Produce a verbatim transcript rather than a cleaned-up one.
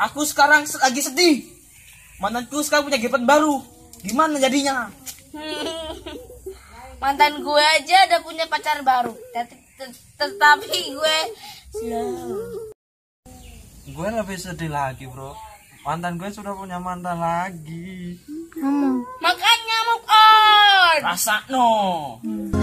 Aku sekarang lagi sedih. Mantanku sekarang punya girlfriend baru. Gimana jadinya? Mantan gue aja udah punya pacar baru. Tetapi gue slow. Gue lebih sedih lagi, bro. Mantan gue sudah punya mantan lagi. Makanya move on. Rasa no. Hmm.